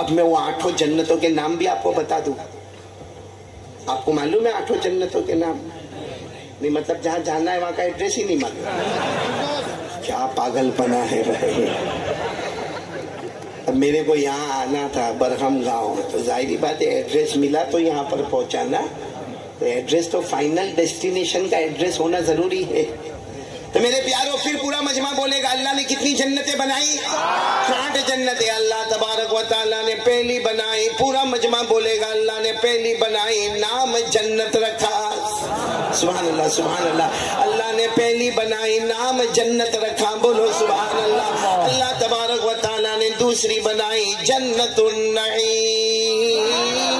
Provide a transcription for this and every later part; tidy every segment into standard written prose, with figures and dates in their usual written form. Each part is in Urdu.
اب میں وہ 8 جنتوں کے نام بھی آپ کو بتا دوں. آپ کو معلوم ہے 8 جنتوں کے نام؟ نہیں مطلب جہاں جانا ہے وہاں کا ایڈریس ہی نہیں معلوم. کیا پاگل پنا ہے بھائی. اب میرے کو یہاں آنا تھا برہم گاؤں، تو ظاہری بات ہے ایڈریس ملا تو یہاں پر پہنچانا. تو ایڈریس تو فائنل ڈیسٹینیشن کا ایڈریس ہونا ضروری ہے. تو میرے پیاروں پھر پورا مجمع بولے گا اللہ نے کتنی جنتیں بنائی؟ 8 جنتیں اللہ تبارک و تعالیٰ نے پہلی بنائی. پورا مجمع بولے گا اللہ نے پہلی بنائی، نام جنت رکھا. سبحان اللہ سبحان اللہ. اللہ نے پہلی بنائی، نام جنت رکھا. بولو سبحان اللہ. اللہ تبارک و تعالیٰ نے دوسری بنائی جنت النعیم.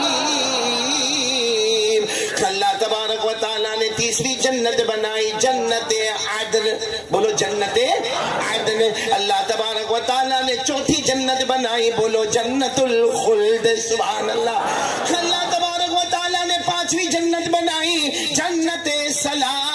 اللہ تبارک و تعالیٰ نے تیسری جنت بنائی جنت عدن. بولو جنت عدن. اللہ تبارک و تعالیٰ نے چوتھی جنت بنائی. بولو جنت الخلد. سبحان اللہ. اللہ تبارک و تعالیٰ نے 5ویں جنت بنائی جنت سلام.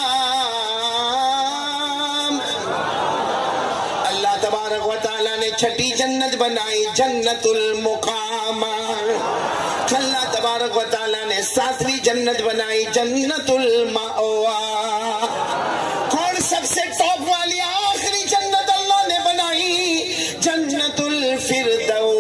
اللہ تبارک و تعالیٰ نے 6ٹھی جنت بنائی جنت المقامہ. اللہ تبارک و تعالیٰ نے 7ویں جنت بنائی جنت المأوا. کون سب سے ٹاپ والی آخری جنت اللہ نے بنائی؟ جنت الفردوس.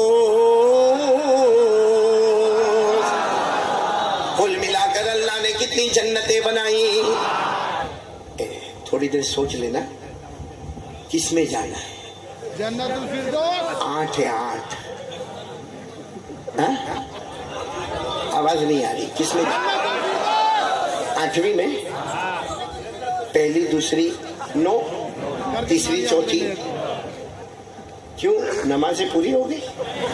کل ملا کر اللہ نے کتنی جنتیں بنائی؟ تھوڑی دیر سوچ لینا کس میں جانا ہے. جنت الفردوس 8 ہے 8. آواز نہیں آ رہی. کس میں؟ 8ویں میں. پہلی دوسری 9 تیسری چوتھی. کیوں؟ نمازیں پوری ہو گئی.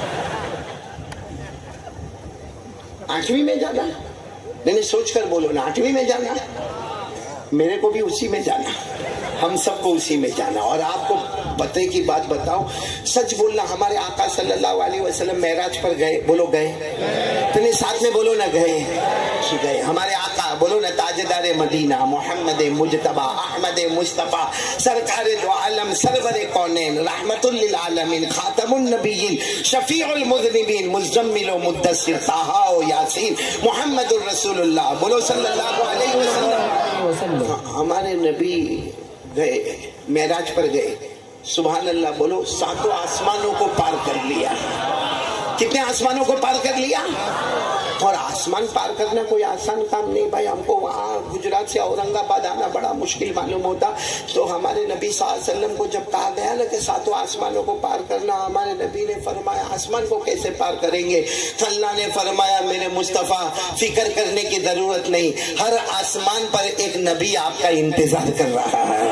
8ویں میں جانا. نہیں سوچ کر بولو نا. 8ویں میں جانا. میرے کو بھی اسی میں جانا. ہم سب کو اسی میں جانا. اور آپ کو پتے کی بات بتاؤ، سچ بولنا. ہمارے آقا صلی اللہ علیہ وسلم معراج پر گئے. بولو گئے. تمہیں ساتھ میں بولو نا گئے. گئے. ہمارے آقا بولو نا تاجدار مدینہ محمد مجتبی احمد مصطفیٰ سرکار دو عالم سرور کونین رحمت للعالمین خاتم النبیین شفیع المذنبین مزمل و مدثر طٰہٰ و یاسین محمد الرسول اللہ. بولو صلی اللہ علیہ وسلم. ہمارے نبی گئے معراج پر گئے. سبحان اللہ. بولو 7 آسمانوں کو پار کر لیا. کتنے آسمانوں کو پار کر لیا؟ اور آسمان پار کرنا کوئی آسان کام نہیں بھائی. ہم کو وہاں گجرات سے اورنگ آباد آنا بڑا مشکل معلوم ہوتا. تو ہمارے نبی صلی اللہ علیہ وسلم کو جب کہا گیا نا کہ 7 آسمانوں کو پار کرنا، ہمارے نبی نے فرمایا آسمان کو کیسے پار کریں گے؟ تو اللہ نے فرمایا میرے مصطفیٰ فکر کرنے کی ضرورت نہیں، ہر آسمان پر ایک نبی آپ کا انتظار کر رہا ہے.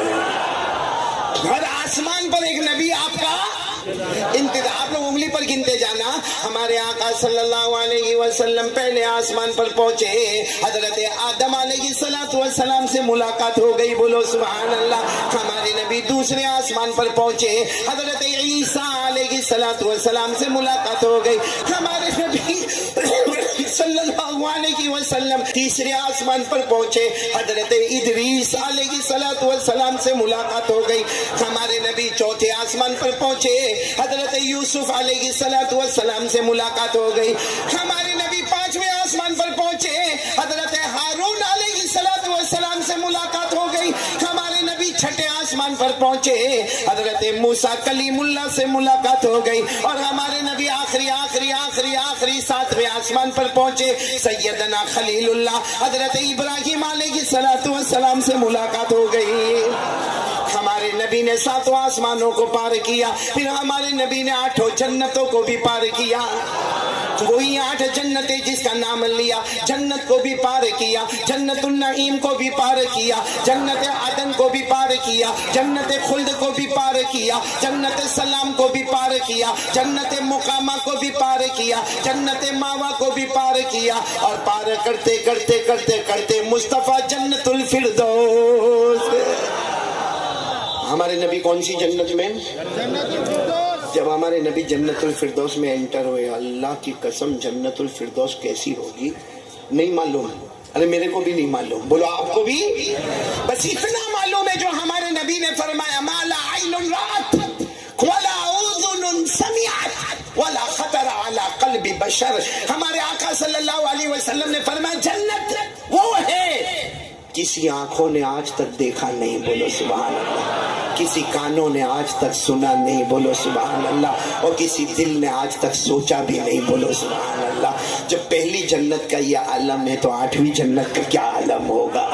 ہر آسمان پر ایک نبی آپ کا انتظار. آپ لوگ انگلی پر گنتے جانا. ہمارے آقا صلی اللہ علیہ وسلم پہلے آسمان پر پہنچے. حضرت آدم علیہ السلام سے ملاقات ہو گئی. بولو سبحان اللہ. ہمارے نبی دوسرے آسمان پر پہنچے. حضرت عیسیٰ علیہ السلام سے ملاقات ہو گئی. ہمارے نبی صلی اللہ علیہ وسلم تیسرے آسمان پر پہنچے. حضرت ادریس علیہ السلام سے ملاقات ہو گئی. ہمارے نبی چوتھے آسمان پر پہنچے. حضرت یوسف علیہ السلام سے ملاقات ہو گئی. ہمارے نبی 5ویں آسمان پر پہنچے. حضرت ہارون علیہ السلام سے ملاقات ہو گئی. ہمارے نبی 6ٹھے آسمان پر پہنچے. حضرت موسیٰ کلیم اللہ سے ملاقات ہو گئی. اور ہمارے نبی آخری 7ویں آسمان پر پہنچے. سیدنا خلیل اللہ حضرت ابراہیم علیہ السلام سے ملاقات ہو گئی. ہمارے نبی نے 7 آسمانوں کو پار کیا. پھر ہمارے نبی نے 8 جنتوں کو بھی پار کیا. وہی 8 جنتیں جس کا نام لیا. جنت کو بھی پار کیا، جنت النعیم کو بھی پار کیا، جنت عدن کو بھی پار کیا، جنت خلد کو بھی پار کیا، جنت سلام کو بھی پار کیا، جنت مقامہ کو بھی پار کیا، جنت ماوا کو بھی پار کیا. اور پار کرتے کرتے کرتے کرتے مصطفیٰ جنت الفردوس. ہمارے نبی کون سی جنت میں؟ جنت الفردوس. جب ہمارے نبی جنت الفردوس میں انٹر ہوئے، اللہ کی قسم جنت الفردوس کیسی ہوگی نہیں معلوم. ارے میرے کو بھی نہیں معلوم. بولو آپ کو بھی؟ بس اتنا معلوم ہے جو ہمارے نبی نے فرمایا ما لا عین رأت ولا اذن سمعت ولا خطر علی قلب بشر. ہمارے آقا صلی اللہ علیہ وسلم نے فرمایا جنت وہ ہے کسی آنکھوں نے آج تک دیکھا نہیں, بولو سبحان اللہ, کسی کانوں نے آج تک سنا نہیں, بولو سبحان اللہ, اور کسی دل نے آج تک سوچا بھی نہیں, بولو سبحان اللہ. جب پہلی جنت کا یہ عالم ہے تو 8ویں جنت کا کیا عالم ہوگا.